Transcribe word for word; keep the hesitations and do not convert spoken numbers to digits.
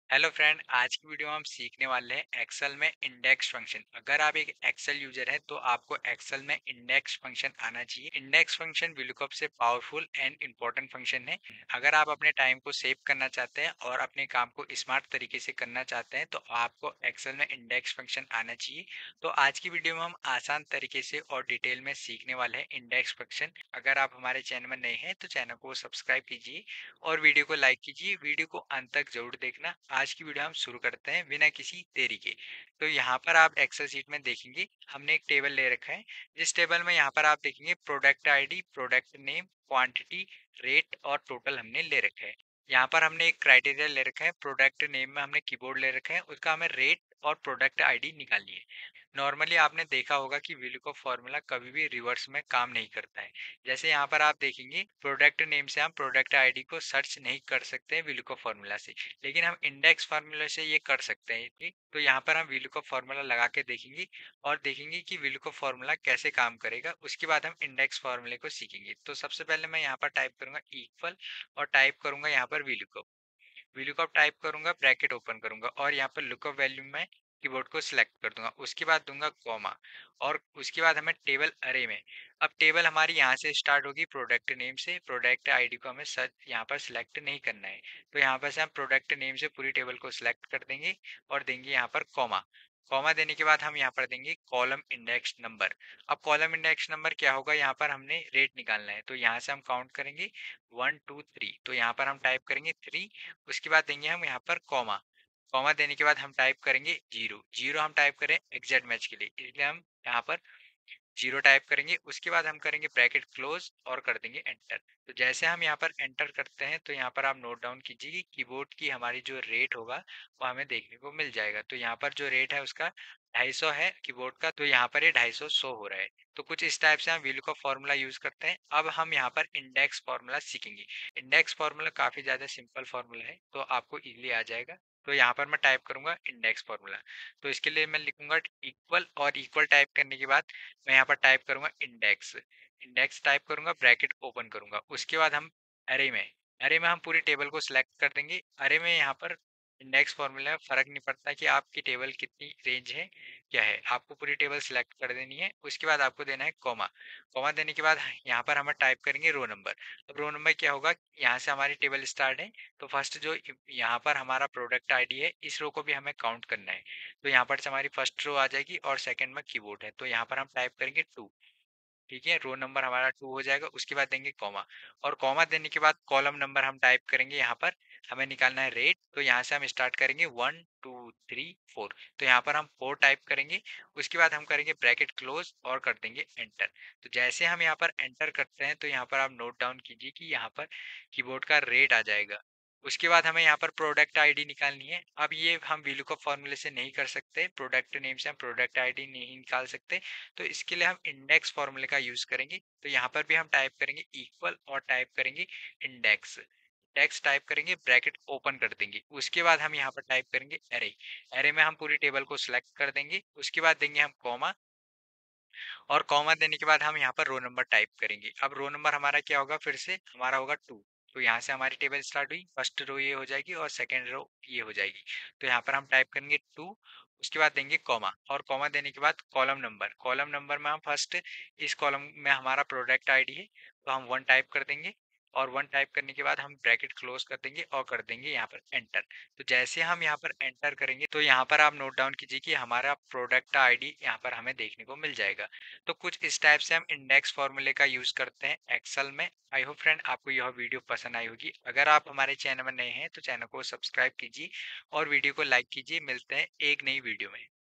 Hello friend, आज की video में हम सीखने वाले हैं एक्सेल में इंडेक्स फंक्शन। अगर आप एक एक्सेल यूजर है तो आपको एक्सेल में इंडेक्स फंक्शन आना चाहिए। इंडेक्स फंक्शन वीलुकअप से पावरफुल एंड इम्पोर्टेंट फंक्शन है। अगर आप अपने टाइम को सेव करना चाहते हैं और अपने काम को स्मार्ट तरीके से करना चाहते हैं तो आपको एक्सेल में इंडेक्स फंक्शन आना चाहिए। तो आज की वीडियो में हम आसान तरीके से और डिटेल में सीखने वाले हैं इंडेक्स फंक्शन। अगर आप हमारे चैनल में नए हैं तो चैनल को सब्सक्राइब कीजिए और वीडियो को लाइक कीजिए। वीडियो को अंत तक जरूर देखना। आज की वीडियो हम शुरू करते हैं बिना किसी देरी के। तो यहाँ पर आप एक्सेल शीट में देखेंगे हमने एक टेबल ले रखा है। जिस टेबल में यहाँ पर आप देखेंगे product ID, product name, quantity, rate और टोटल हमने ले रखा है। यहाँ पर हमने एक क्राइटेरिया ले रखा है। प्रोडक्ट नेम में हमने कीबोर्ड ले रखा है, उसका हमें रेट और प्रोडक्ट आईडी निकालनी है। नॉर्मली आपने देखा होगा कि VLOOKUP फॉर्मूला कभी भी रिवर्स में काम नहीं करता है। जैसे यहाँ पर आप देखेंगे प्रोडक्ट नेम से हम प्रोडक्ट आईडी को सर्च नहीं कर सकते हैं VLOOKUP फॉर्मूला से, लेकिन हम इंडेक्स फार्मूला से ये कर सकते हैं। ठीक? तो यहाँ पर हम VLOOKUP फॉर्मूला लगा के देखेंगे और देखेंगे कि VLOOKUP फॉर्मूला कैसे काम करेगा। उसके बाद हम इंडेक्स फार्मूले को सीखेंगे। तो सबसे पहले मैं यहाँ पर टाइप करूंगा इक्वल और टाइप करूंगा यहाँ पर VLOOKUP। VLOOKUP टाइप करूंगा, ब्रैकेट ओपन करूंगा और यहाँ पर लुकअप वैल्यू में कीबोर्ड को सिलेक्ट कर दूंगा। उसके बाद दूंगा कॉमा और उसके बाद हमें टेबल अरे में। अब टेबल हमारी यहाँ से स्टार्ट होगी प्रोडक्ट नेम से। प्रोडक्ट आईडी को हमें सर्च यहाँ पर सिलेक्ट नहीं करना है, तो यहाँ पर से हम प्रोडक्ट नेम से पूरी टेबल को सिलेक्ट कर देंगे और देंगे यहाँ पर कॉमा। कॉमा देने के बाद हम यहाँ पर देंगे कॉलम इंडेक्स नंबर। अब कॉलम इंडेक्स नंबर क्या होगा, यहाँ पर हमने रेट निकालना है तो यहाँ से हम काउंट करेंगे वन टू थ्री। तो यहाँ पर हम टाइप करेंगे थ्री। उसके बाद देंगे हम यहाँ पर कॉमा। कॉमा देने के बाद हम टाइप करेंगे जीरो। जीरो हम टाइप करें एग्जैक्ट मैच के लिए, इसलिए हम यहाँ पर जीरो टाइप करेंगे। उसके बाद हम करेंगे ब्रैकेट क्लोज और कर देंगे एंटर। तो जैसे हम यहाँ पर एंटर करते हैं तो यहाँ पर आप नोट डाउन कीजिए कि कीबोर्ड की हमारी जो रेट होगा वो हमें देखने को मिल जाएगा। तो यहाँ पर जो रेट है उसका ढाई सौ है कीबोर्ड का, तो यहाँ पर ये ढाई सौ शो हो रहा है। तो कुछ इस टाइप से हम VLOOKUP फॉर्मूला यूज करते हैं। अब हम यहाँ पर इंडेक्स फॉर्मूला सीखेंगे। इंडेक्स फॉर्मूला काफी ज्यादा सिंपल फॉर्मूला है तो आपको इजीली आ जाएगा। तो यहाँ पर मैं टाइप करूंगा इंडेक्स फॉर्मूला। तो इसके लिए मैं लिखूंगा इक्वल और इक्वल टाइप करने के बाद मैं यहाँ पर टाइप करूंगा इंडेक्स। इंडेक्स टाइप करूंगा, ब्रैकेट ओपन करूंगा। उसके बाद हम अरे में अरे में हम पूरी टेबल को सिलेक्ट कर देंगे। अरे में यहाँ पर इंडेक्स फॉर्मूला में फर्क नहीं पड़ता कि आपकी टेबल कितनी रेंज है क्या है, आपको पूरी टेबल सिलेक्ट कर देनी है। उसके बाद आपको देना है कॉमा। कॉमा देने के बाद यहाँ पर हम टाइप करेंगे रो नंबर। अब रो नंबर क्या होगा, यहाँ से हमारी टेबल स्टार्ट है तो फर्स्ट जो यहाँ पर हमारा प्रोडक्ट आईडी है इस रो को भी हमें काउंट करना है। तो यहाँ पर से हमारी फर्स्ट रो आ जाएगी और सेकंड में कीबोर्ड है तो यहाँ पर हम टाइप करेंगे टू। ठीक है, रो नंबर हमारा टू हो जाएगा। उसके बाद देंगे कॉमा और कॉमा देने के बाद कॉलम नंबर हम टाइप करेंगे। यहाँ पर हमें निकालना है रेट, तो यहाँ से हम स्टार्ट करेंगे वन टू थ्री फोर। तो यहाँ पर हम फोर टाइप करेंगे। उसके बाद हम करेंगे ब्रैकेट क्लोज और कर देंगे एंटर। तो जैसे हम यहाँ पर एंटर करते हैं तो यहाँ पर आप नोट डाउन कीजिए कि यहाँ पर कीबोर्ड का रेट आ जाएगा। उसके बाद हमें यहाँ पर प्रोडक्ट आईडी निकालनी है। अब ये हम VLOOKUP फॉर्मूले से नहीं कर सकते, प्रोडक्ट नेम से हम प्रोडक्ट आईडी नहीं निकाल सकते। तो इसके लिए हम इंडेक्स फॉर्मूले का यूज करेंगे। तो यहाँ पर भी हम टाइप करेंगे इक्वल और टाइप करेंगे इंडेक्स। इंडेक्स टाइप करेंगे, ब्रैकेट ओपन कर देंगे। उसके बाद हम यहाँ पर टाइप करेंगे एरे। एरे में हम पूरी टेबल को सिलेक्ट कर देंगे। उसके बाद देंगे हम कॉमा और कॉमा देने के बाद हम यहाँ पर रो नंबर टाइप करेंगे। अब रो नंबर हमारा क्या होगा, फिर से हमारा होगा टू। तो यहाँ से हमारी टेबल स्टार्ट हुई, फर्स्ट रो ये हो जाएगी और सेकंड रो ये हो जाएगी। तो यहाँ पर हम टाइप करेंगे टू। उसके बाद देंगे कॉमा और कॉमा देने के बाद कॉलम नंबर। कॉलम नंबर में हम फर्स्ट इस कॉलम में हमारा प्रोडक्ट आईडी है तो हम वन टाइप कर देंगे और वन टाइप करने के बाद हम ब्रैकेट क्लोज कर देंगे और कर देंगे यहाँ पर एंटर। तो जैसे हम यहाँ पर एंटर करेंगे तो यहाँ पर आप नोट डाउन कीजिए कि हमारा प्रोडक्ट आईडी यहाँ पर हमें देखने को मिल जाएगा। तो कुछ इस टाइप से हम इंडेक्स फॉर्मूले का यूज करते हैं एक्सेल में। आई होप फ्रेंड आपको यह वीडियो पसंद आई होगी। अगर आप हमारे चैनल में नए हैं तो चैनल को सब्सक्राइब कीजिए और वीडियो को लाइक कीजिए। मिलते हैं एक नई वीडियो में।